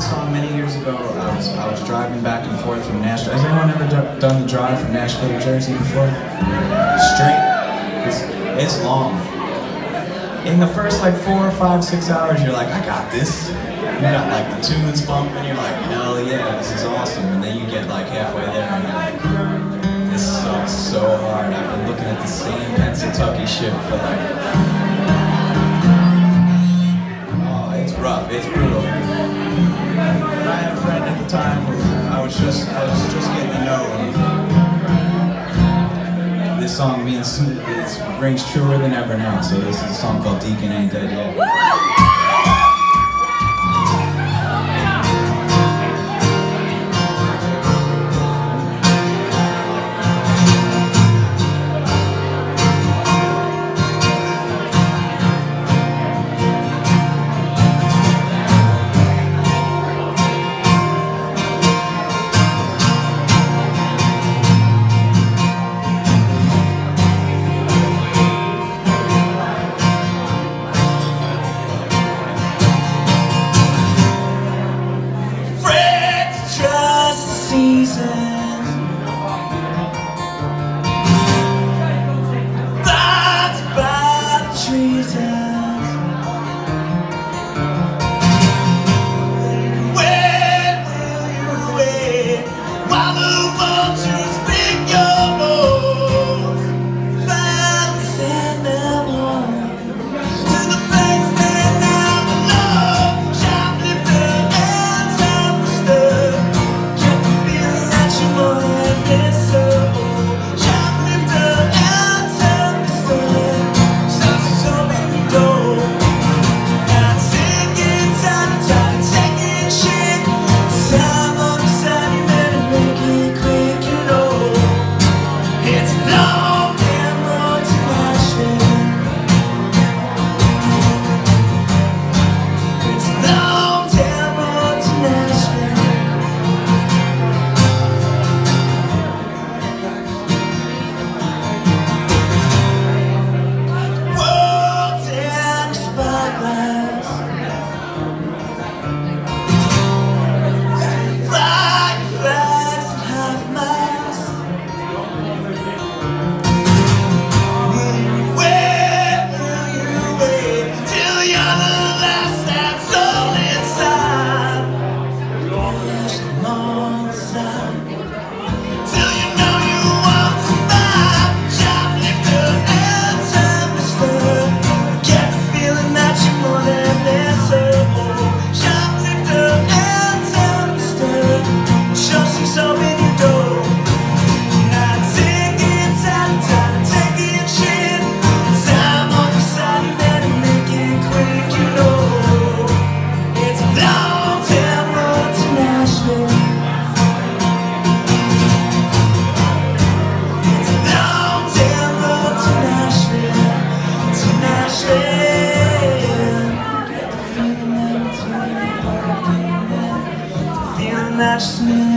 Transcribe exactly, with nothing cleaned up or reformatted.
this song many years ago. I was I was driving back and forth from Nashville. Has anyone ever d done the drive from Nashville to Jersey before? Straight. It's it's long. In the first like four, five, six hours, you're like, I got this. You got like the tunes bumping. You're like, hell yeah, this is awesome. And then you get like halfway there, and you're like, this sucks so hard. I've been looking at the same Pennsylvania shit for like. It's rough, it's brutal. I had a friend at the time who I was just I was just getting to know him. This song means it rings truer than ever now. So this is a song called Deacon Ain't Dead Yet. Nashville.